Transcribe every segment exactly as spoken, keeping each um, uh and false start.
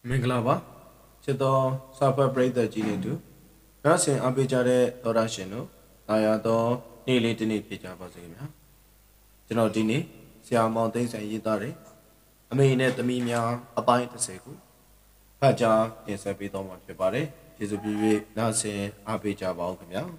မင်္ဂလာပါချစ်တော်စာဖတ်ပရိသတ်ကြီးတွေတို့နားဆင်အားပေးကြတဲ့သောရရှင်တို့တာယာတော်နေ့လေးတစ်နေ့ဖြစ်ကြပါစေခင်ဗျာကျွန်တော်ဒီနေ့ဆရာမောင်သိန်းဆိုင်ရေးသားတယ်အမေနဲ့သမီးများအပိုင်းတစ်ဆယ်ခုဖတ်ကြားတင်ဆက်ပေးတော့မှာဖြစ်ပါတယ်ကျေးဇူးပြု၍နားဆင်အားပေးကြပါဦးခင်ဗျာ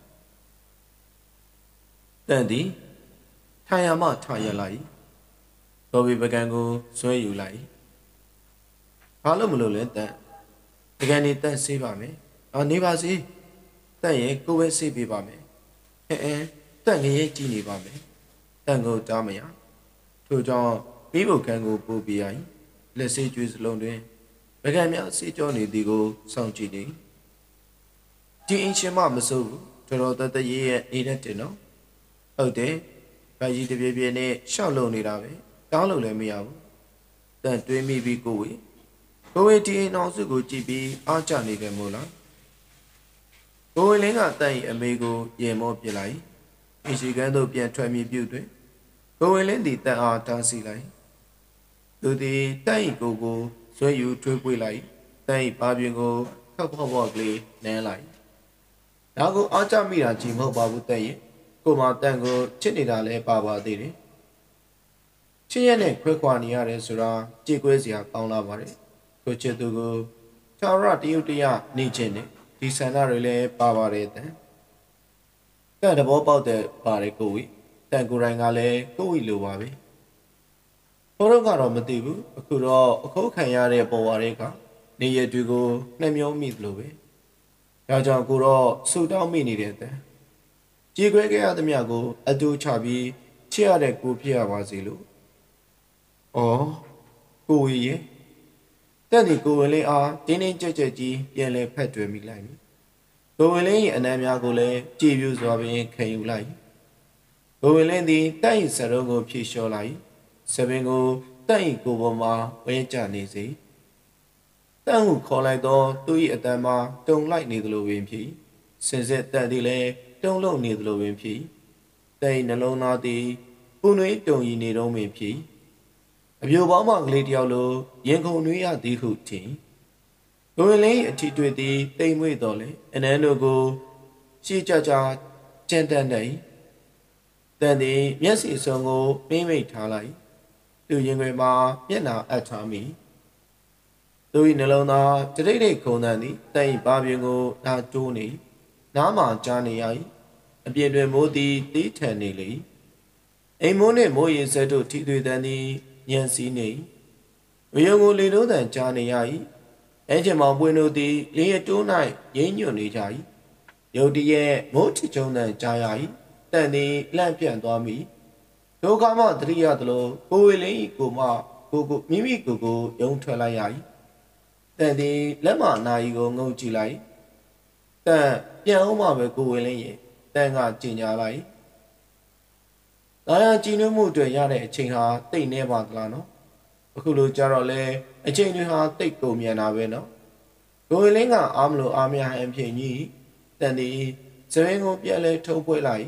တန်သည်ထိုင်ရမှထားရလိုက်တော်ဘီပကံကိုဆွဲယူလိုက်ဘာလို့မလို့လဲတန်တကယ်နေတန်ဆေးပါမယ်အော်နေပါစေတန်ရဲ့ကိုယ်ပဲဆေးပေးပါမယ်အဲအဲတန်ငရဲကြည့်နေပါမယ်တန်ကိုတားမရထို့ကြောင့်မိဘကံကိုပို့ပြရည်လက်ဆေးကျွေးစလုံးတွင်ပကံများဆေးကြောနေသည်ကိုစောင့်ကြည့်နေဒီအင်းရှင်မမစိုးဘူးတော်တော်တတရေးရဲ့နေတဲ့တင်တော့ဟုတ်တယ်ဗာကြီးတပြေးပြေးနဲ့ရှောက်လုံနေတာပဲတောင်းလို့လည်းမရဘူးတန်တွေးမိပြီးကိုဝေကိုဝေဒီအောင်စုကိုကြည့်ပြီးအားကျနေတယ်မို့လားကိုဝေလင်းကတန်၏အမေကိုရေမောပြလိုက်အရှိကန်းတို့ပြန်ထွက်မြေပြုတ်တွင်ကိုဝေလင်းသည်တန်အားတားဆီးလိုက်သူသည်တန်၏ကိုကိုဆွဲယူထွေးပွေလိုက်တန်၏ဘာပြင်းကိုခောက်ဖောက်ဖောက်ကလေးနမ်းလိုက်ဒါကိုအားကျမိတာကြည့်မဟုတ်ပါဘူးတန်ရဲ့ကိုမတန်ကိုချစ်နေတာလဲပါပါသေးတယ်ချစ်ရနဲ့ခွဲခွာနေရတယ်ဆိုတာကြည်ကွဲစရာကောင်းလာပါတယ်ကိုချစ်သူကိုချာရတယုတ်တရနေခြင်းနဲ့ဒီဆန္ဒတွေလည်းပါပါတယ်တန်တန်တဘောပေါက်တဲ့ပါတယ်ကိုဝီတန်ကိုယ်တိုင်ကလည်းကိုဝီလိုပါပဲဘိုးတို့ကတော့မသိဘူးအခုတော့အခုခံရတဲ့ပေါ်ဝါတွေကနေရတွေကိုနှမျောမိသလိုပဲဒါကြောင့်ကိုတော့ဆူတောင်းမိနေတဲ့တန်ကြည်ခွဲခဲ့ရသမျှကိုအတူချပြီးချစ်ရတဲ့ကိုဖြစ်ရပါစေလို့ဩကိုဝီရဲ့တက်ဒီကိုဝင်လေးအားတင်းတင်းကြပ်ကြပ်ကြီးပြန်လဲဖက်တွယ်မိလိုက်ပြီကိုဝင်လေး၏အနံများကိုလည်းကြည်ပြူစွာပင်ခံယူလိုက်ကိုဝင်လေးသည်တက်၏စရုံးကိုဖြေလျှော်လိုက်စပင်ကိုတက်၏ကိုပေါ်မှာဝဲကျနေစေတန့်ဟုခေါ်လိုက်သောသူ၏အတန်မှာတုံလိုက်နေသလိုပင်ဖြစ်စင်စစ်တက်သည်လည်းတုံလုံးနေသလိုပင်ဖြစ်တဲ့နှလုံးသားသည်ပူနွေးတုံရီနေတော့ပင်ဖြစ်အပြိုပေါင်းမှကလေးတယောက်လိုရင်ခုန်နွေးရသည်ဟုထင်ကိုဝင်လေးအထီတွေ့သည်တိမ်မွေ့တော်လေအနန်းတို့ကိုရှေ့ကြကြကျန်တန်နေတန်သည်မျက်စိစုံကိုမိမိတ်ထားလိုက်သူရင်ခွေမှာမျက်နှာအပ်ထားမိသူ၏နှလုံးသားတရိတ်ရိတ်ခုန်တန်သည်တန်၏ဘာပြင်းကိုနာတိုးနေနားမှကြားနေရ၏အပြင်တွင်မိုးသည်တီးထန်နေလေအိမ်မိုးနှင့်မိုးရင်ဆက်တို့ထိတွေ့တန်သည်ညံစည်းနေဝယုံကိုလေလုံးတန်ကြားနေရ၏အဲချင်မောင်ပွင့်တို့သည်လေရတိုး၌ရင်းညွတ်နေကြ၏ရုတ်တရက်မိုးထချုံတန်ကြားရ၏တန်သည်လန့်ပြန့်သွားမိဒုက္ခမှတရိယသလိုကိုဝေလင်း၏ကိုမကိုကိုမိမိကိုကိုယုံထွက်လိုက်ရ၏တန်သည်လက်မနာရီကိုငုံကြည့်လိုက်တန်ပြန်အောင်မှပဲကိုဝေလင်းရဲ့တန်ကကြင်ညာလိုက်ဒါရကြည်နွေးမှုတွေရတဲ့အချိန်ဟာတိတ်နေပါသလားနော်အခုလိုကြတော့လေအချိန်တွေဟာတိတ်ကုန်မြန်တာပဲနော်ကိုဝေလင်းကအားမလို့အားမရဟန်ဖြစ်ကြီးတန်ဒီစပင်းကိုပြက်လဲထုံးဖွဲလိုက်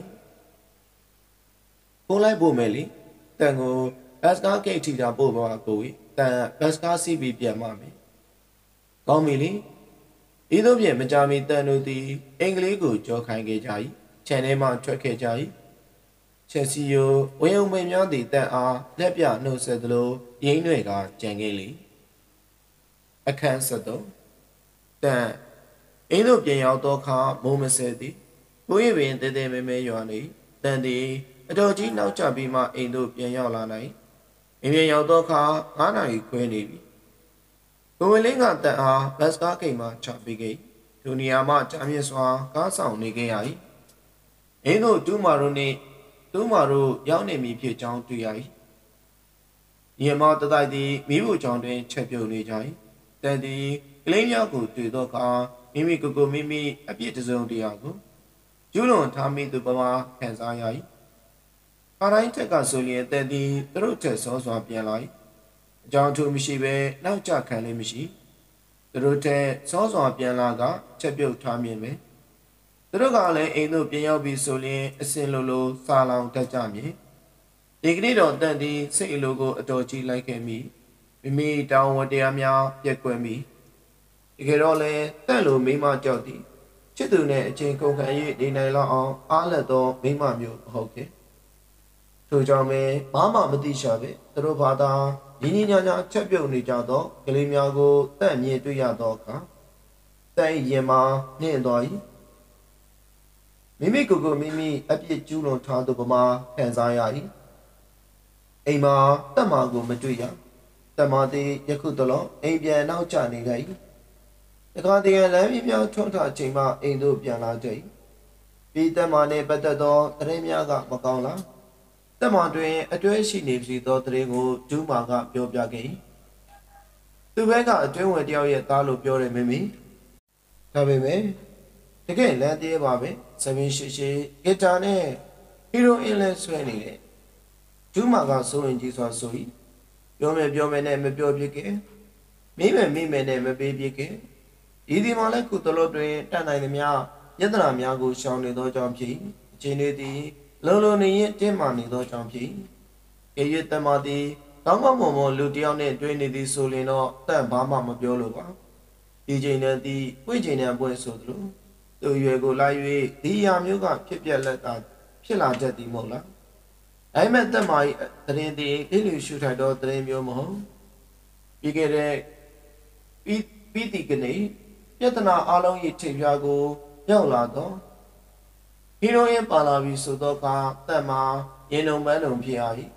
ပုံလိုက်ပို့မယ်လေတန်ကိုဘတ်စကားဂိတ်ထီတာပို့ပါကိုဝေတန်ဘတ်စကားစီးပြီးပြန်မှမယ်ကောင်းပြီလေဤသို့ဖြင့်မကြမီတန်တို့သည်အင်္ဂလိပ်ကိုကြောခိုင်းခဲ့ကြ၏ခြံထဲမှထွက်ခဲ့ကြ၏ချက်စီယိုဝေယုံပင်များသည့်တန်အားလက်ပြနှုတ်ဆက်သလိုရင်းတွေကကြံခဲ့လေအခန်းဆက်သုံးတန်အင်းတို့ပြန်ရောက်သောအခါမိုးမဆဲသည်ကိုယ့်ရဲ့ပင်တဲတဲမဲမဲရွာနေတန်သည်အတော်ကြီးနောက်ကျပြီးမှအိမ်တို့ပြန်ရောက်လာနိုင်အိမ်ပြန်ရောက်သောအခါငါးနာရီခွဲနေပြီကိုဝေလင်းကတန်အားဘတ်စကားကိမ်မှချပေးခဲ့သူနေရာမှကြာမြင့်စွာကားဆောင်နေခဲ့ရ၏အင်းတို့တူးမာတို့နှင့်သူမတို့ရောက်နေမည်ဖြစ်ကြောင်းတွေ့ရ၏ညီမတတိုက်သည်မိဖို့ကြောင့်တွင်ချက်ပြုတ်နေကြ၏တန်သည်ကလေးများကိုတွေ့သောအခါမိမိကိုယ်ကိုမိမိအပြစ်တစုံတရာကိုကျူးလွန်ထားမိသူပမာခံစားရ၏ခါတိုင်းထက်ကဆိုလျင်တန်သည်သူတို့ထက်စောစွာပြန်လာ၏အကြောင်းထူးမရှိဘဲနောက်ကျခံလည်းမရှိသူတို့ထက်စောစွာပြန်လာကချက်ပြုတ်ထားမြင်ပဲသူတို့ကလည်းအိမ်တို့ပြန်ရောက်ပြီးဆိုရင်အစင်လိုလိုစာလောင်တတ်ကြမည်ဒီကနေ့တော့တန်သည်စိတ်အလိုကိုအတော်ကြီးလိုက်ခဲ့မိမိမိတောင်းဝတရားများပြက်ကွယ်မိတကယ်တော့လေတန့်လိုမိမကြောက်သည်ချစ်သူနဲ့အချင်းကုန်ခံ၍နေနိုင်လောက်အောင်အားလက်သောမိမမျိုးမဟုတ်ခဲ့ထို့ကြောင့်ပဲဘာမှမသိရှာပဲသူတို့ဘာသာညီညီညာညာချက်ပြုတ်နေကြသောကလေးများကိုတန့်မြင်တွေ့ရသောအခါတန့်ရင်မှာနှင့်သွား၏မိမိကိုယ်ကိုမိမိအပြစ်ကျူးလွန်ထားသူပမာခံစားရ၏အိမ်မှာတက်မာကိုမတွေ့ရတက်မာသည်ယခုတလောအိမ်ပြန်နောက်ကျနေလိုက်၏တခါတည်းလမ်းများထွန်းထချိန်မှအိမ်သို့ပြန်လာကြ၏ပြီးတက်မာနှင့်ပတ်သက်သောတရင်များကမကောင်းလားတက်မာတွင်အတွဲရှိနေပြီသောတရင်ကိုဒူးမာကပြောပြခဲ့၏သူဘက်ကအတွင်းဝင်တယောက်ရဲ့သားလို့ပြောတယ်မိမိဒါပေမဲ့တကယ်လမ်းသေးပါပဲစပင်းရှိရှိဂီတာနဲ့ဟီရိုအင်းလဲဆွဲနေတယ်ဒူးမာကစိုးရင်ကြီးစွာဆို၏ပြောမယ်ပြောမယ်နဲ့မပြောပြခဲ့မိမယ်မိမယ်နဲ့မပေးပြခဲ့ဒီဒီမှာလည်းခုတလို့တွင်တတ်နိုင်သမျှယတနာများကိုရှောင်နေသောကြောင့်ဖြစ်အချင်းလေးသည်လုံလုံနေရင်တင်းမာနေသောကြောင့်ဖြစ်ကြေရတမသည်ကောင်းကောင်းမွန်မွန်လူတယောက်နဲ့တွေ့နေသည်ဆိုရင်တော့တန့်ဘာမှမပြောလို့ပါဒီချိန်နဲ့သည်ပွင့်ချိန်နဲ့ပွင့်ဆိုသလိုသူရွယ်ကိုလိုက်၍ဒီရာမျိုးကဖြစ်ပြက်လက်တာဖြစ်လာတတ်သည်မဟုတ်လားဒါပေမဲ့တက်မာ၏တရင်သည်အလူရှုထိုက်သောတရင်မျိုးမဟုတ်ပြီးခဲ့တဲ့ပြီးပြီးဒီကနေပြဿနာအလုံး၏ထိပ်ပြားကိုရောက်လာတော့ဟီရိုအင်းပါလာပြီဆိုတော့ကတက်မာရင်လုံးပန်းလုံးဖြစ်ရ၏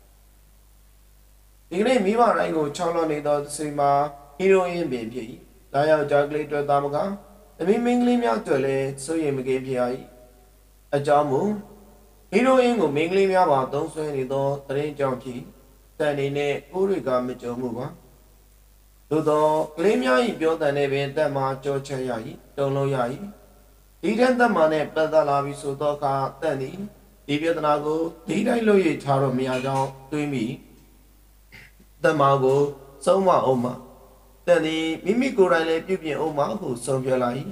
ဒီကနေ့မိဘတိုင်းကိုချောင်းလွန်နေသောစိတ်မှာဟီရိုအင်းပင်ဖြစ်၏ဒါရောက်ကြောက်ကလေးတွေ့သားမကသမီးမင်းကလေးများတွေ့လဲစိုးရင်မကင်းဖြစ်ရ၏အကြောင်းမူဟီရိုအင်းကိုမင်းကလေးများပါသုံးဆွဲနေသောတရင်ကြောင့်ဖြစ်တန်နေနဲ့ကိုးတွေကမကြုံမှုပါသို့သောကလေးများ၏ပြောတန်နေပင်တက်မှာကြောချက်ရ၏တုံလုံးရ၏ဒီတဲ့တက်မှာနဲ့ပတ်သက်လာပြီဆိုတော့ကတန်သည်ဒီပြဿနာကိုဒီတိုင်းလို့ရထားတော့မရကြောင်းတွေးမိတက်မှာကိုစုံမအောင်မှာတန်သည်မိမိကိုယ်တိုင်လည်းပြုပြင်အောင်မှာဟုဆုံးဖြတ်လာ၏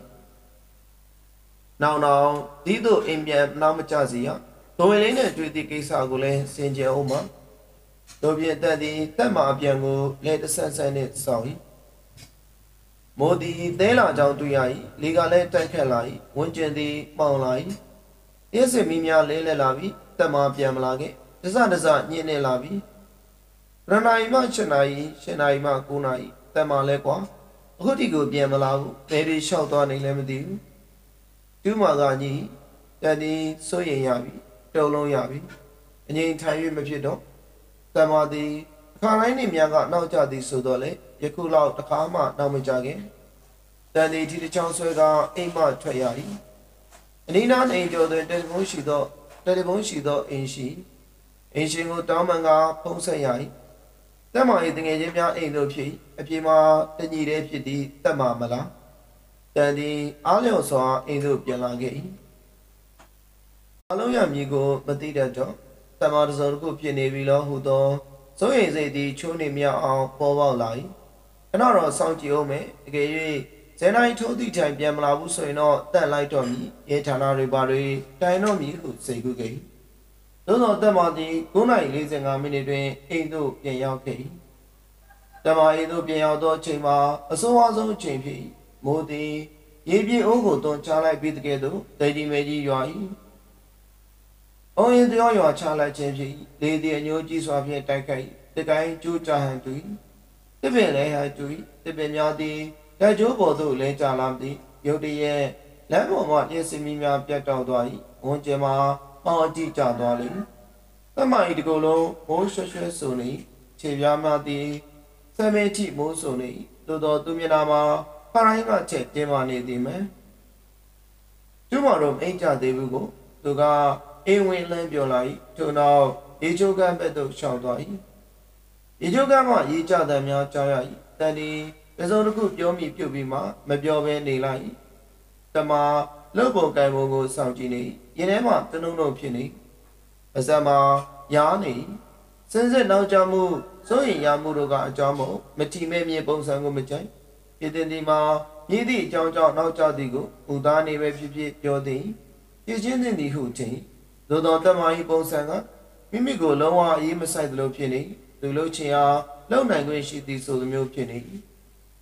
နောက်နောက်ဒီသို့အိမ်ပြန်နောက်မကျစီရဒိုဝင်လေးနဲ့တွေ့သည့်ကိစ္စကိုလည်းစင်ကြယ်အောင်မှာတို့ပြတက်သည်တက်မှာအပြန်ကိုလက်တဆန်းဆန်းနဲ့စောင့်၏မိုးသည်သဲလာကြောင်းတွေ့ရ၏လေကလည်းတိုက်ခတ်လာ၏ဝန်းကျင်သည်မှောင်လာ၏ရက်စင်မီများလဲလဲလာပြီးတက်မှာပြန်မလာခဲ့တစတစညင်းနေလာပြီးရဏာယီမှရှနာယီရှနာယီမှကိုနာယီတက်မှာလဲကွာအခုဒီကိုပြန်မလာဘူးဘယ်ဒီလျှောက်သွားနိုင်လဲမသိဘူးတူးမာကညီတက်သည်စိုးရင်ရပြီတုံလုံးရပြီအငြိမ်ထိုင်၍မဖြစ်တော့တမသည်အခါတိုင်းနေများကနောက်ကျသည်ဆိုတော့လေယခုလောက်တခါမှနောက်မကြခင်တန်သည်ဒီတစ်ချောင်းဆွဲကအိမ်မှထွက်ရ၏အနီးနားအိမ်ကျော်တွင်တယ်လီဖုန်းရှိသောတယ်လီဖုန်းရှိသောအိမ်ရှိအိမ်ရှင်ကိုတောင်းပန်ကဖုန်းဆက်ရ၏တက်မ၏တငယ်ချင်းများအိမ်တို့ဖြစ်အပြေမှာတညီတည်းဖြစ်သည်တက်မမလားတန်သည်အားလျော်စွာအိမ်သို့ပြန်လာခဲ့၏အလုံးရမည်ကိုမသိတတ်တော့တမတစုံတစ်ခုဖြစ်နေပြီလို့ဟူသောစိုးရိမ်စိတ်သည်ချိုးနေမြောက်အောင်ပေါ်ပေါက်လာ၏ခဏတော့စောင့်ကြည့်အောင်မယ်တကယ်၍ဇန်နိုင်ထိုးသည့်တိုင်ပြန်မလာဘူးဆိုရင်တော့တန့်လိုက်တော့မည်ရဲဌာနတွေပါတွေတိုင်တော့မည်ဟုစိတ်ကူးခဲ့၏သို့သောတက်မသည်၉နာရီ၄၅မိနစ်တွင်အိမ်သို့ပြန်ရောက်ခဲ့၏တက်မအိမ်သို့ပြန်ရောက်သောအချိန်မှာအဆိုးအဆုံးအချိန်ဖြစ်၏မိုးသည်ရေပြည့်အိုးကိုတွန်းချလိုက်ပြီးတကယ်သို့ဒိတ်ဒီမဲကြီးရွာ၏အုံရင်တရားရွာချလိုက်ခြင်းဖြစ်၏လေသည်အညိုးကြီးစွာဖြင့်တိုက်ခိုက်တကိုင်းကျိုးကြဟန်တူ၏တပင်လည်းဟန်တူ၏တပင်များသည်လက်ကျိုးပေါ်သို့လဲကျလာသည်ရုတ်တရက်လမ်းပေါ်မှပြည့်စင်မီများပြတ်တောက်သွား၏ဝန်ကျဲမှာပေါင်အကြည့်ကျသွားလိမ့်တမ၏တကူလုံးမိုးရွှဲရွှဲဆိုနေခြေပြားများသည်ဆယ်မေချိမိုးဆိုနေသို့သောသူမျက်နှာမှာဖရိုင်းကချက်တင်းမာနေသည်မယ်ကျမတို့အိမ်ကြသေးဘူးကိုသူကအိမ်ဝင်လန်းပြောလိုက်ထို့နောက်ရေချိုးကမ်းဘက်သို့ရှောင်သွား၏ရေချိုးကမ်းမှရေကြတဲ့များကြောက်ရ၏တန်ဒီပစုံတစ်ခုပြောမိပြုတ်ပြီးမှမပြောဘဲနေလိုက်၏တမလှုပ်ပုံကံပုံကိုစောင့်ကြည့်နေရင်ထဲမှတနှုံနှုံဖြစ်နေအစမှာရားနေစင်စစ်နောက်ကျမှုစိုးရင်ရမှုတို့ကအကြောင်းမို့မထီမဲ့မြေပုံစံကိုမကြိုက်ပြည်တင်ဒီမှာမြည်သည့်အကြောင်းကြောင့်နောက်ကျသည်ကိုဥသားနေပဲဖြစ်ဖြစ်ပြောသည်ပြည့်ချင်းသည်ဟုထင်သို့သောတမ၏ပုံစံကမိမိကိုလုံးဝအေးမဆိုင်သလိုဖြစ်နေသူလှုပ်ချင်အားလုံနိုင်ခွင့်ရှိသည်ဆိုသမျိုးဖြစ်နေတ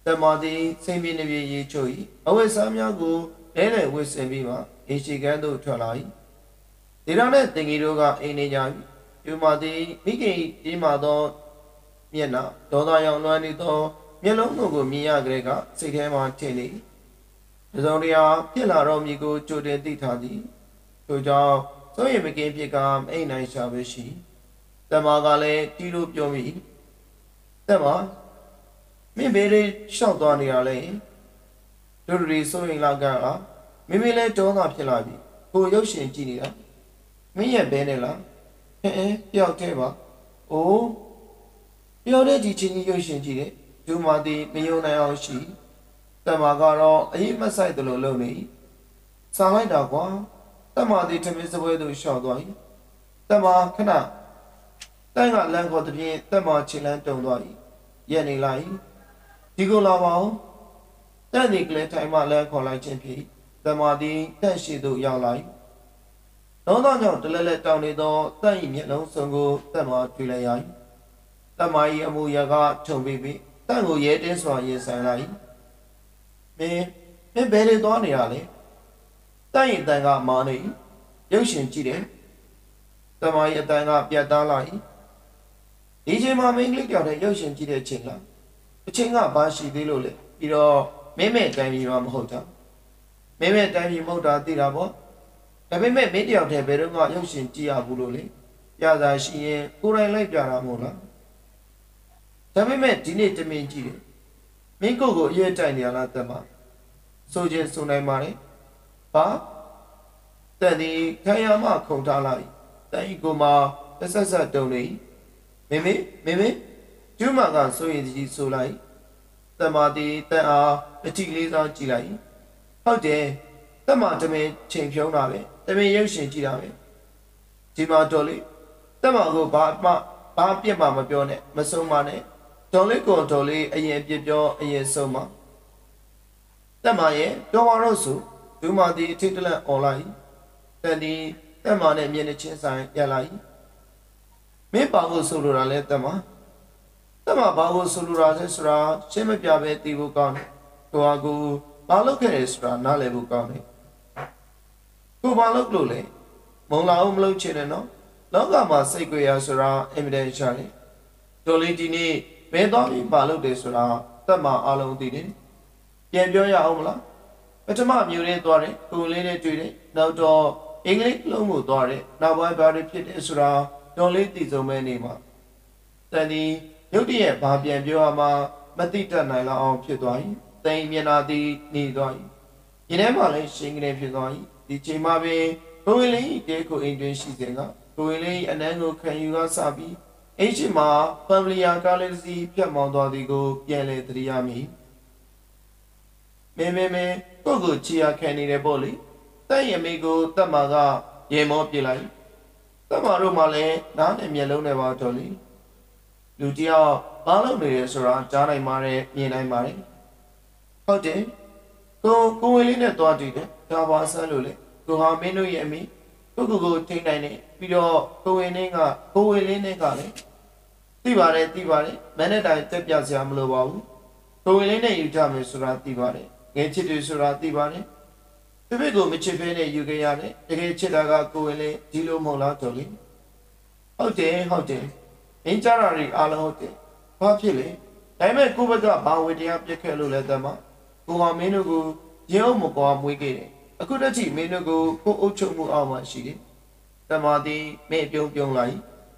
တမာတိစိတ်ပြင်းနေပြရေးချို့၏အဝိစားများကိုလဲလဲဝစ်စင်ပြီးမှအင်ရှိကန်းသို့ထွက်လာ၏ဒေရနှင့်တင်ကြီးတို့ကအိမ်နေကြ၏ပြူမာသည်မိခင်ဒီမှာသောမျက်နှာဒေါသရောင်လွှမ်းနေသောမျက်လုံးတို့ကိုမြင်ရကြတဲ့ကစိတ်ထဲမှထင်လေတစုံတရာဖြစ်လာတော့မည်ကိုကြိုတင်သိထားသည်ထို့ကြောင့်စိုးရိမ်မကင်းဖြစ်ကမအိမ်နိုင်ရှာပဲရှိတမကလည်းတီးလို့ပြောမိတမမင်းဘေးလေးရှောက်သွားနေရလဲတို့တွေစိုးရိမ်လာကမိမိလည်းဒေါသဖြစ်လာပြီကိုရုပ်ရှင်ကြည့်နေတာမင်းရဲ့ဘဲနဲ့လားဟဲ့ပျောက်သေးပါအိုးပျောက်တဲ့ဒီချင်းကြီးရုပ်ရှင်ကြည့်တယ်ဒူမာတီမယုံနိုင်အောင်ရှိတမကတော့အရင်မဆိုင်တယ်လို့လုပ်နေစားလိုက်တာကွာတမတီထမင်းစပွဲသို့ရှောက်သွား၏တမခဏတန်းကလမ်းခေါ်တဲ့ပြင်တမချီလန်းတုံသွား၏ရက်နေလိုက်ဒီကိုလာပါဦးတန်းဒီကလေးထိုင်မှလမ်းခေါ်လိုက်ခြင်းဖြစ်တမတီတက်ရှိသို့ရောက်လာ၏လုံးသောကြောင့်တလဲလဲတောင်းနေသောတန့်၏မျက်လုံးစုံကိုတမတွေ့လိုက်ရ၏တမ၏အမူအရာကထုံပြီးပြီးတန့်ကိုရဲတင်းစွာရင်ဆိုင်လိုက်၏မင်းမင်းဘယ်လိုသွားနေရလဲတန့်၏တန်ကမာနေ၏ရုပ်ရှင်ကြည့်တယ်တမ၏အတန်ကပြတ်သားလာ၏ဒီချိန်မှာမင်းကလေးကြောက်တဲ့ရုပ်ရှင်ကြည့်တဲ့အချိန်လားအချိန်ကဘာရှိသေးလို့လဲပြီးတော့မင်းမဲ့တိုင်းပြည်မှာမဟုတ်တာမင်းမဲ့တိုင်းပြည်မဟုတ်တာသိတာပေါ့ဒါပေမဲ့မင်းတယောက်တည်းဘယ်တော့မှရုပ်ရှင်ကြည့်ရဘူးလို့လေပြသာရှိရင်ကိုယ်တိုင်လိုက်ပြတာမဟုတ်လားဒါပေမဲ့ဒီနေ့တမင်ကြည့်တယ်မင်းကိုယ်ကိုအရွယ်တိုင်နေရလားတမဆိုခြင်းဆိုနိုင်ပါလေဘာတန်ဒီခံရမှခုံထားလိုက်တန်ဤကိုမှတစ်ဆက်ဆက်တုံနေမမေမမေကျူးမကဆိုရင်ကြီးဆိုလိုက်တမတီတန်အားအကြည့်လေးစားကြည့်လိုက်ဟုတ်တယ်တမတမင်ချိန်ဖြုံးတာပဲတမင်ရုပ်ရှင်ကြည့်တာပဲဒီမှာတော်လေးတမကိုဘာမှဘာပြစ်မှမပြောနဲ့မဆုံးမနဲ့တော်လေးကိုတော်လေးအရင်ပြစ်ပြောအရင်ဆုံးမတမရဲ့တော်ပါတော့ဆိုဒူမာတီအထိတ်တလန့်អွန်လိုင်းတန်ဒီတမနဲ့မျက်နှာချင်းဆိုင်ရလိုက်မင်းပါဖို့ဆိုလိုတာလဲတမတမဘာလို့ဆိုလိုတာလဲဆိုတာရှင်းမပြပဲသိဖို့ကောင်းတယ်ကိုဟာကိုဘာလုပ်ခဲ့လဲဆိုတာနားလည်ဖို့ကောင်းတယ်ကိုဘာလုပ်လို့လဲမုံလာအောင်မလုပ်ချင်နဲ့နော်လောကမှာစိတ်ကြွရဆိုတာအင်မတန်ရှာတယ်တော်လေးဒီနေ့ဘယ်တော့မှဘာလုပ်တယ်ဆိုတာတတ်မှအလုံးသိတယ်ပြန်ပြောရအောင်မလားပထမမျိုးလေးသွားတယ်ကိုလေးနဲ့တွေ့တယ်နောက်တော့အင်္ဂလိပ်လုံးကိုသွားတယ်နောက်ပိုင်းဘာတွေဖြစ်တယ်ဆိုတာတော်လေးသိဆုံးမဲနေမှာတန်ဒီရုတ်တရက်ဘာပြန်ပြောရမှာမသိတတ်နိုင်လောက်အောင်ဖြစ်သွားပြီတိမ်မျက်နှာသည်နေသွားပြီဒီထဲမှာလည်းရှင်းကလေးဖြစ်သွားပြီဒီချိန်မှာပင်ကိုဝင်လေးတဲကိုအိမ်တွင်ရှိစဉ်ကကိုဝင်လေးအနမ်းကိုခံယူကစပြီးအိမ်ရှိမှာဖမ်လီယာကားလေးစီဖြတ်မောင်းသွားသည်ကိုပြန်လဲသတိရမိမင်းမင်းမင်းကိုကိုချီရခံနေတယ်ပေါ့လေတဲ့ရမေကိုတတ်မှာကရေမောပြလိုက်တတ်မှာတို့မှလည်းနားနဲ့မျက်လုံးနဲ့ပါတော့လေလူတယောက်ဘာလုပ်နေလဲဆိုတာကြားနိုင်ပါတယ်မြင်နိုင်ပါတယ်ဟုတ်တယ်ကိုကိုဝင်လေးနဲ့တွားတည်တယ်ဒါပါဆန်းလို့လေကိုဟာမင်းတို့ရဲ့အမိကိုကိုကိုထိန်းနိုင်တယ်ပြီးတော့ကိုဝင်လေးကကိုဝင်လေးနဲ့ကလည်းသိပါတယ်သိပါတယ်မနေ့တိုင်းတက်ပြစရာမလိုပါဘူးကိုဝင်လေးနဲ့ယူကြမယ်ဆိုတာသိပါတယ်ငယ်ချစ်တယ်ဆိုတာသိပါတယ်ပြပြကိုမချစ်ဖဲနဲ့ယူခဲ့ရတယ်တကယ်ချစ်တာကကိုဝင်လေးဒီလိုမဟုတ်လားတော်လေဟုတ်တယ်ဟုတ်တယ်အင်းကြတာတွေအားလုံးဟုတ်တယ်ဘာဖြစ်လဲဒါပေမဲ့ကိုဘက်ကဘာဝေတရားပြစ်ခဲ့လို့လဲတမကိုဟာမင်းတို့ကိုရေအောင်မကွာမွေးခဲ့တယ်အခုတည်းကမင်းတို့ကိုကိုအုပ်ချုပ်မှုအောက်မှာရှိတယ်တမသည်မင်းပြုံးပြုံးလိုက်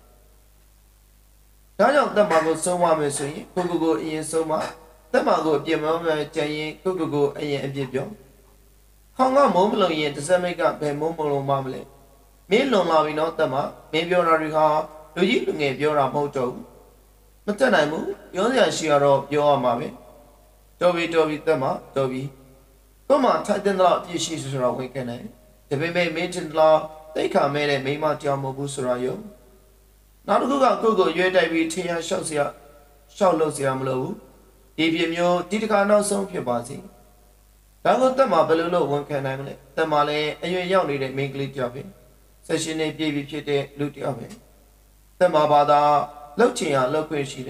ဒါကြောင့်တမကိုဆုံးမမယ်ဆိုရင်ကိုကိုကိုအရင်ဆုံးမတမကိုအပြစ်မမဲ့ကြရင်ကိုကိုကိုအရင်အပြစ်ပြောခေါင်းကမုံမလုံးရင်တစ်စက်မိတ်ကဘယ်မုံမလုံးမမလဲမင်းလွန်လာပြီနော်တမမင်းပြောတာတွေဟာလူကြီးလူငယ်ပြောတာမဟုတ်တော့ဘူးမတက်နိုင်ဘူးပြောစရာရှိရတော့ပြောရမှာပဲတော်ပြီတော်ပြီတက်မှာတော်ပြီကိုမထိုက်တဲ့တော့အပြည့်ရှိဆိုတော့ဝင်ခဲ့တယ်ဒါပေမဲ့မင်းတင်လာတိတ်ခါမဲတဲ့မိမကြောင်မဟုတ်ဘူးဆိုတော့ယုံနောက်တစ်ခုကကိုကိုရွေးတိုက်ပြီးထင်ရလျှောက်စရာလျှောက်လို့စရာမလိုဘူးဒီပြမျိုးဒီတခါနောက်ဆုံးဖြစ်ပါစေဒါကိုတက်မှာဘယ်လိုလုပ်ဝန်ခံနိုင်မလဲတက်မှာလည်းအရွယ်ရောက်နေတဲ့မိန်းကလေးတယောက်ပဲဆက်ရှင်နေပြည့်ပြီဖြစ်တဲ့လူတယောက်ပဲတက်မှာပါသာလှုပ်ချင်ရလှုပ်ခွင့်ရှိတယ်ဒ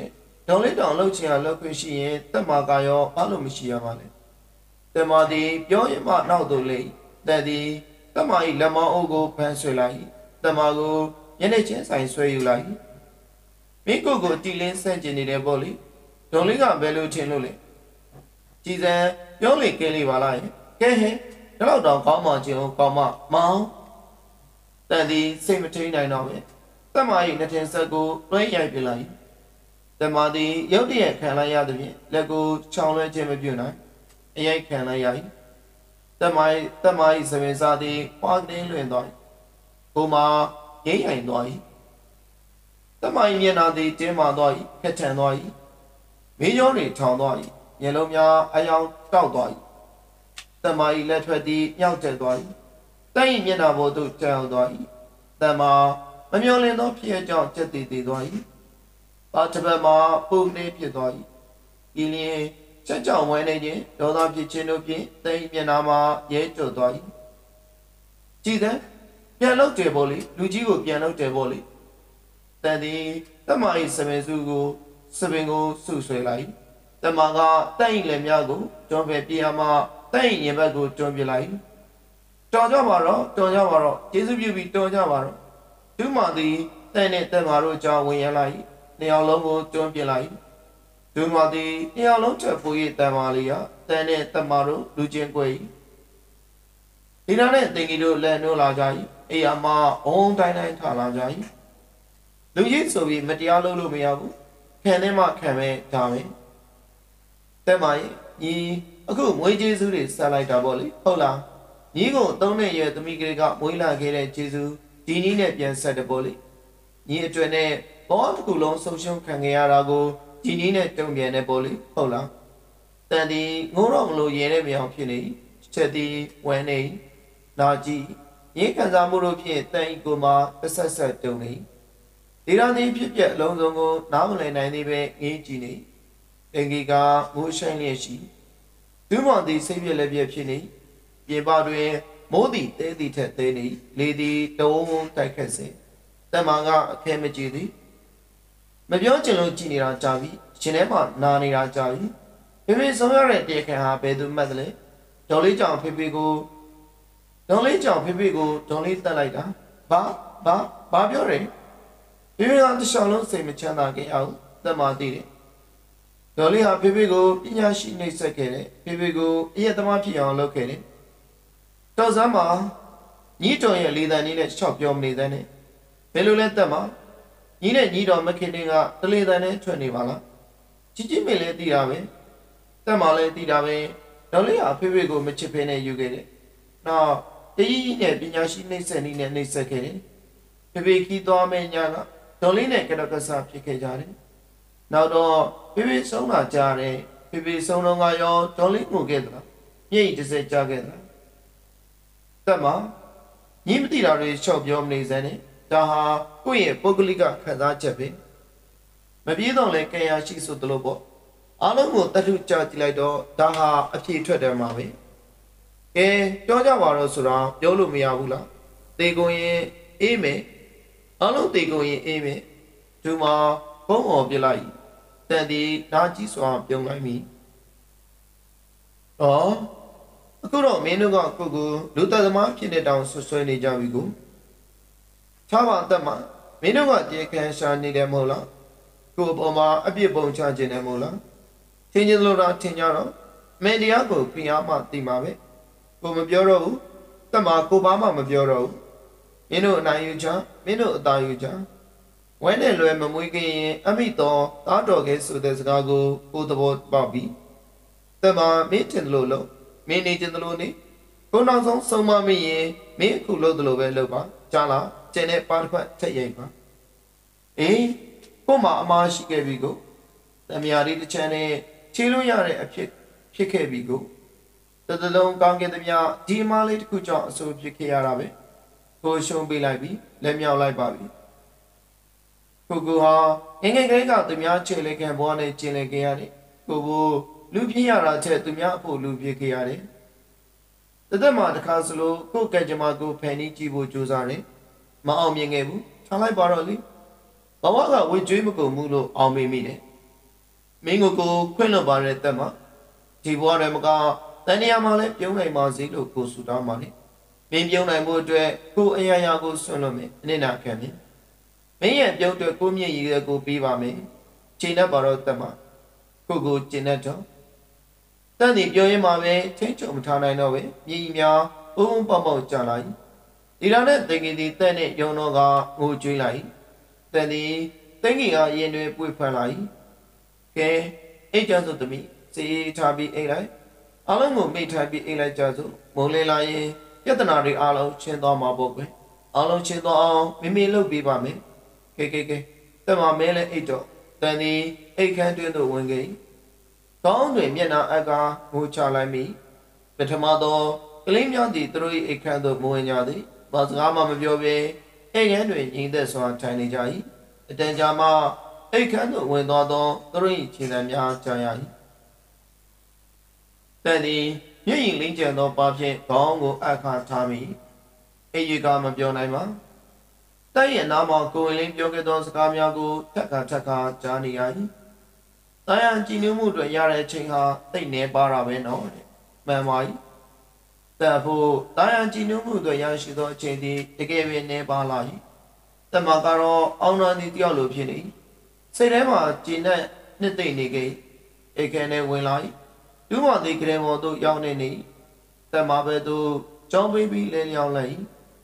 ဒေါ်လေးတောင်လှုပ်ချင်ရလှုပ်ခွင့်ရှိရင်တက်မာကရောဘာလို့မရှိရပါလဲတက်မာသည်ပြောရင်မှနောက်သို့လေတက်သည်တက်မာ၏လက်မောင်းအုပ်ကိုဖမ်းဆွဲလိုက်တက်မာကိုညနေချင်းဆိုင်ဆွဲယူလိုက်မိကိုကိုတီလင်းဆန့်ကျင်နေတယ်ပေါ့လေဒေါ်လေးကဘယ်လိုထင်လို့လဲကြည်စံပြောလေကဲလေးပါလားကဲဟဲ့ဒီလောက်တော့ကောင်းမှချင်းကောင်းမှမောင်းတန်သည်စိတ်မထိန်နိုင်တော့ပဲတက်မာ၏နှစ်ထင်ဆက်ကိုတွဲရိုက်ပြလိုက်တမာသည်ရုတ်တရက်ခံလိုက်ရသဖြင့်လက်ကိုချောင်းလွှဲခြင်းမပြုနိုင်အရိုက်ခံလိုက်ရ၏တမာ၏တမာ၏စပင်စားသည်ပွားတင်းလွင်သွား၏ဘုံမှာရိမ့်ရိုင်သွား၏တမာ၏မျက်နှာသည်တင်းမာသွား၏ခက်ထန်သွား၏မေးကြောတွေထောင်သွား၏မျက်လုံးများအယောင်တောက်သွား၏တမာ၏လက်ထွက်သည်ညောက်ကျသွား၏တိုင်၏မျက်နှာပေါ်သို့ကြောက်သွား၏တမာမမျောလင်းသောဖြစ်အကြောင်းကျက်တည်တည်သွား၏ပါတပတ်မှာပုံနေဖြစ်သွား၏ဤလျင်ချက်ကြောင်ဝဲနေခြင်းဒေါသဖြစ်ခြင်းတို့ဖြင့်တိုင်မျက်နှာမှာရဲကျသွား၏ကြည်တဲ့ပြန်လောက်တယ်ပေါ့လေလူကြီးကိုပြန်လောက်တယ်ပေါ့လေတန်သည်တမ၏စပင်စုကိုစပင်ကိုဆုဆွဲလိုက်တမကတိုင်လည်းများကိုတွန်းပဲပြေးမှတိုင်ရင်ဘက်ကိုတွန်းပြလိုက်တော်ကြပါတော့တော်ကြပါတော့ကျေးဇူးပြုပြီးတော်ကြပါတော့သူမသည်တိုင်နဲ့တမတို့ကြောင့်ဝင်ရလိုက်နှစ်ယောက်လုံးကိုတွန်းပြလိုက်သူမသည်နှစ်ယောက်လုံးချက်ပူ၍တမလေးကတန်နဲ့တမတို့လူချင်းကွယ်ဒီနာနဲ့တင်ကြီးတို့လက်နှိုးလာကြ၏အေးအမအုံတိုင်းတိုင်းထလာကြ၏လူကြီးဆိုပြီးမတရားလုပ်လို့မရဘူးခံနေမှခံပဲဒါပဲတဲ့မကြီးညီအခုမွေးကျေးဇူးတွေဆက်လိုက်တာပေါ့လေဟုတ်လားညီကိုသုံးနှစ်ရွယ်သမီးကလေးကမွေးလာခဲ့တဲ့ကျေးဇူးဒီနည်းနဲ့ပြန်ဆက်တယ်ပေါ့လေညီအတွက်နဲ့ဘောတစ်ခုလုံးဆုံးရှုံးခံခဲ့ရတာကိုဒီနည်းနဲ့တုံ့ပြန်တယ်ပေါ့လေဟုတ်လားတန်ဒီငိုးတော့မလို့ရဲတဲ့မြောင်ဖြစ်နေချက်သည်ဝမ်းနေလာကြည့်ရင်းခံစားမှုတို့ဖြင့်တန်ဤကိုမှတစ်ဆက်ဆက်တုံနေဒီရန်သည်ဖြစ်ပြက်အလုံးစုံကိုနားမလည်နိုင်သေးပဲငေးကြည့်နေတင်ကြီးကမူးဆိုင်လျက်ရှိသူမောင်သည်စိတ်ပြက်လက်ပြက်ဖြစ်နေပြင်ပတွင်မိုးသည်တဲသည်ထက်သေးနေလေသည်တုံးတိုက်ခတ်စေတမန်ကအခဲမကြည့်သည်မပြောချင်လို့ကြည်နေတာကြာပြီရှင်ထဲမှာနာနေတာကြာပြီဖေဖေဆုံးရတဲ့တရားခံဟာဘယ်သူမှတ်တယ်လဲဒေါ်လေးကြောင့်ဖေဖေကိုဒေါ်လေးကြောင့်ဖေဖေကိုဒေါ်လေးတက်လိုက်တာဘာဘာဘာပြောတယ်ဖေဖေကတခြားလုံးစိတ်မချမ်းသာခဲ့အောင်တတ်မှသိတယ်ဒေါ်လေးဟာဖေဖေကိုပညာရှိနှိပ်စက်ခဲ့တယ်ဖေဖေကိုအရက်သမားဖြစ်အောင်လုပ်ခဲ့တယ်တော်စမ်းမှာညီတော်ရဲ့လေတံလေးနဲ့ချောက်ပြောမနေတဲ့နဲ့ဘယ်လိုလဲတတ်မှာညီနဲ့ညီတော်မခင်တင်ကတလေတန်နဲ့ထွက်နေပါလားជីជីမေလည်းသိတာပဲတက်မှလည်းသိတာပဲဒေါ်လေးဟာဖေဖေကိုမချစ်ဖဲနဲ့ယူခဲ့တယ်နောက်တကြီးကြီးနဲ့ပညာရှိနှိမ့်ဆက်နေနဲ့နှိမ့်ဆက်ခဲ့တယ်ဖေဖေခီးသွားမယ့်ညကဒေါ်လေးနဲ့ကရကစားဖြစ်ခဲ့ကြတယ်နောက်တော့ဖေဖေဆုံးလာကြတယ်ဖေဖေဆုံးတော့ကရောဒေါ်လေးငိုခဲ့သလားမျက်ရည်တစ်စက်ကြခဲ့သလားတက်မှညီမသိတာတွေချော့ပြောမနေစမ်းနဲ့ဒါဟာကိုယ့်ရဲ့ပုဂ္ဂလိကခံစားချက်ပဲမပြေတော့လဲကြံရရှိဆိုသလိုပေါ့အားလုံးကိုတတ်ထုကြကြည့်လိုက်တော့ဒါဟာအဖြေထွက်တယ်မှာပဲကဲပြောကြပါတော့ဆိုတော့ပြောလို့မရဘူးလားတေကုန်ရင်အေးမယ်အားလုံးတေကုန်ရင်အေးမယ်သူမှာဘုံအောင်ပြလိုက်တန်ဒီနားကြီးစွာပြုံးလိုက်ပြီဩအခုတော့မင်းတို့ကကိုကိုလူသက်သမားဖြစ်နေတောင်ဆွဆွဲနေကြပြီကိုချားပါတက်မှာမင်းတို့ကကြေခံရှာနေတယ်မဟုတ်လားကိုအပေါ်မှာအပြစ်ပုံချခြင်းတယ်မဟုတ်လားထင်ချင်းလို့တော့ထင်ကြတော့မင်းတရားကိုပြင်းအားမှသိမှာပဲကိုမပြောတော့ဘူးတက်မှာကိုဘာမှမပြောတော့ဘူးမင်းတို့အနိုင်ယူချမင်းတို့အသာယူချဝဲနဲ့လွယ်မမွေးခင်အမိတော်သားတော်ကဲဆိုတဲ့စကားကိုကိုသဘောပေါက်ပြီးတက်မှာမင်းထင်တယ်လို့လို့မင်းနေခြင်းတယ်လို့နေကိုနောက်ဆုံးဆုံးမမရင်မင်းအခုလို့တယ်လို့ပဲလုပ်ပါကြားလားကျန်တဲ့ပါတစ်ဖက်ထက်ရိုက်ပါအေးကို့မှာအမားရှိခဲ့ပြီကိုတမယာလေးတစ်ချမ်းနဲ့ခြေလို့ရတဲ့အဖြစ်ဖြစ်ခဲ့ပြီကိုတတလုံးကောင်းကင်သမျှဒီအမားလေးတစ်ခုကြောင့်အဆိုးဖြစ်ခဲ့ရတာပဲကိုရှုံးပေးလိုက်ပြီလက်မြောက်လိုက်ပါပြီကိုကိုဟာငငယ်ကလေးကသူများခြေလေးခံဘွားနဲ့ကျင်လည်ခဲ့ရတယ်ကိုကိုလူပြင်းရတာချက်သူများအဖို့လူပြစ်ခဲ့ရတယ်တသက်မှာတစ်ခါစလို့ကိုကဲကြမကိုဖန်နီးကြည့်ဖို့ကြိုးစားတယ်မအောင်မြင်ခဲ့ဘူးထားလိုက်ပါတော့လေဘဝကဝေကျွေးမကုန်ဘူးလို့အောင်မေးမိတယ်မင်းကိုကိုခွင့်လွှတ်ပါတဲ့တက်မှာဒီဘဝထဲမှာကတန်တရားမှလည်းပြုံးနိုင်ပါစေလို့ကိုဆုတောင်းပါလေမင်းပြုံးနိုင်ဖို့အတွက်ကိုအရာရာကိုဆွံ့လို့မယ်အနစ်နာခံမင်းမင်းရဲ့ပြုံးအတွက်ကိုမြင့်ရည်ရဲ့ကိုပေးပါမယ်ချိန်တတ်ပါတော့တက်မှာကိုကိုကျင်တတ်တော့တန်ဒီပြောရင်မှာပဲချင်းချုံမထားနိုင်တော့ပဲမြည်များဘုံပေါက်ပေါက်ကြလိုက်ဒီတော့နဲ့တင်ကြီးဒီတက်နဲ့ယုံတော့ကငိုကြွေးလိုက်တန်ဒီတင်းကြီးကရင်တွေပွေဖန်လာ၏ကဲအိတ်ကြစို့သမီးစီထားပြီးအိတ်လိုက်အားလုံးကိုမိထားပြီးအိတ်လိုက်ကြစို့မုံလေးလာရင်ပြဿနာတွေအားလုံးရှင်းသွားမှာပေါ့ကွယ်အားလုံးရှင်းသွားအောင်မိမိလုပ်ပေးပါမယ်ကဲကဲကဲတက်မမဲလဲအိတ်တော့တန်ဒီအိတ်ခမ်းတွင်းသို့ဝင်ခဲ့ကောင်းတွင်မျက်နှာအက်ကငိုချလိုက်မိပထမတော့ကလေးများသည်သူတို့၏အိတ်ခမ်းသို့မဝင်ကြသည်ဘာစကားမှမပြောဘဲအိတ်ခမ်းတွင်ညီသက်စွာထိုင်နေကြ၏အတန်ကြာမှအိတ်ခမ်းသို့ဝင်သွားသောသူတို့၏ခြေသံများကြားရ၏တန်သည်မျက်ရည်လင်းကျန်သောပါဖြင့်ခေါင်းကိုအခါထားမိအိတ်ရကမပြောနိုင်ပါတိုက်ရဲ့နားမှာကိုဝင်လင်းပြောခဲ့သောစကားများကိုထက်ခါထက်ခါကြားနေရ၏တာယာကြည်နူးမှုတွေရတဲ့အချိန်ဟာတိတ်နေပါတာပဲနော်တဲ့မှန်ပါ၏แต่ဖို့တာယာကြည်နူးမှုတွေရရှိသောအချိန်သည်တကယ်ပဲနေပါလာ၏တမကတော့အောင်နာသည်တယောက်လိုဖြစ်နေစိတ်ထဲမှာကြည်နဲ့နှစ်သိမ့်နေကြအိတ်ခဲနဲ့ဝင်လာ၏ဒူးမသည်ကရင်မော်သို့ရောက်နေနေတမပဲသို့ကြောင်းပေးပြီးလဲလျောင်းလိုက်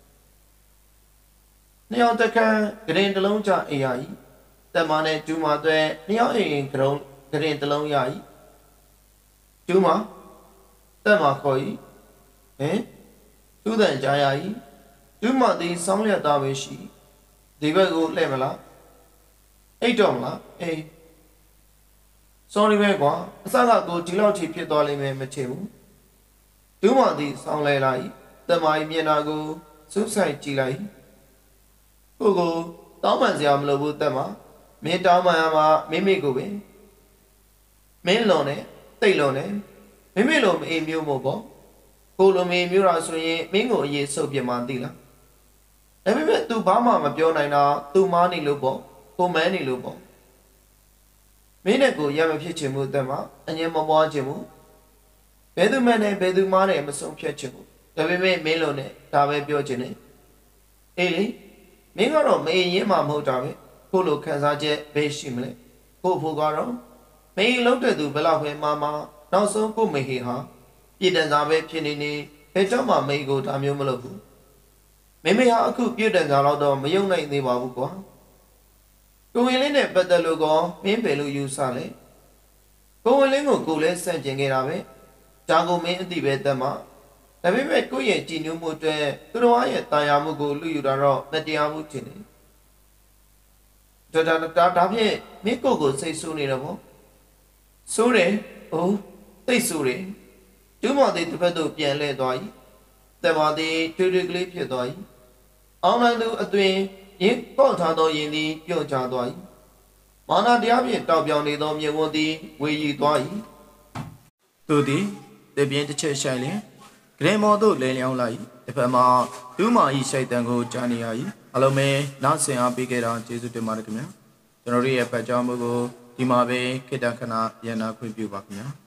နှစ်ယောက်တခန်းကရင်တလုံးကြအိယာ၏တမနဲ့ဒူးမတွေနှစ်ယောက်အိမ်ကရုံကရင်တလုံးရ၏ဒူးမတမခေါ်၏ဟင်သူ့တန်ကြားရ၏ဒူးမသည်စောင်းလျက်သားပဲရှိဒီဘက်ကိုလှည့်မလားအိတ်တော့မလားအေး sorry ပဲကွာအစကကိုဒီလောက်ထိဖြစ်သွားလိမ့်မယ်မချင်ဘူးဒူးမသည်စောင်းလဲလိုက်တမကြီးမျက်နှာကိုစူးစိုက်ကြည့်လိုက်ကိုကိုတောင်းပန်စရာမလိုဘူးတက်မမင်းတောင်းပန်ရမှာမိမိကိုပဲမင်းလွန်နဲ့တိတ်လွန်နဲ့မိမိလိုမအေးမျိုးမို့ပေါ့ကိုလိုမေးမျိုးတာဆိုရင်မင်းကိုအရေးဆုပ်ပြမှသိလားဒါပေမဲ့ तू ဘာမှမပြောနိုင်တာ तू မားနေလို့ပေါ့ကိုမန်းနေလို့ပေါ့မင်းနဲ့ကိုရမဖြစ်ချင်ဘူးတက်မှာအငြင်းမပွားချင်ဘူးဘယ်သူမှနဲ့ဘယ်သူမားနဲ့မဆုံးဖြတ်ချင်ဘူးဒါပေမဲ့မင်းလိုနဲ့ဒါပဲပြောချင်တယ်အေးလေမင်းကတော့မအေးရင်မှမဟုတ်တာပဲကိုလိုခံစားချက်ဘယ်ရှိမလဲကိုဖို့ကတော့မင်းလုံးတဲ့သူဘယ်လောက်ပဲမာမာနောက်ဆုံးကိုမေဟေဟာပြည်တန်စာပဲဖြစ်နေနေဘယ်တော့မှမိကိုဒါမျိုးမလုပ်ဘူးမိမိဟာအခုပြည်တန်စာတော့မယုံနိုင်သေးပါဘူးကွာကိုဝင်လင်းနဲ့ပတ်သက်လို့ကောမင်းပဲလို့ယူဆလဲကိုဝင်လင်းကိုကိုလည်းစန့်ကျင်ခဲ့တာပဲဂျာကိုမင်းအတိပဲတက်မှာဒါပေမဲ့ကိုရဲ့ကြည်ညိုမှုအတွက်သူတော်ရဲ့တာယာမှုကိုလူယူတာတော့မတရားဘူးထင်တယ်ဒါဒါဒါဖြင့်မင်းကိုကိုစိတ်ဆိုးနေတော့ဗောဆိုးတယ်အိုးသိဆိုးတယ်ဒူးမသည်တစ်ဖက်သို့ပြန်လှည့်သွား၏တမသည်ထွေထွေကလေးဖြစ်သွား၏အောင်နိုင်သူအသွင်ရင်ပေါက်ထားသောရင်သည်ပြုတ်ကျသွား၏မာနတရားဖြင့်တောက်ပြောင်နေသောမြေဝန်းသည်ဝေရီသွား၏သူသည်တပြင်းတစ်ချက်ရှိုင်လျင်ဂရင်မော်သို့လဲလျောင်းလိုက်တစ်ဖက်မှာဒူးမ၏ရှိုက်တံကိုကြားနေရ၏အလုံးမဲနားဆင်အားပေးခဲ့တာကျေးဇူးတင်ပါတယ်ခင်ဗျာကျွန်တော်တို့ရဲ့ဖတ်ကြားမှုကိုဒီမှာပဲခေတ္တခဏရန်နာခွင့်ပြုပါခင်ဗျာ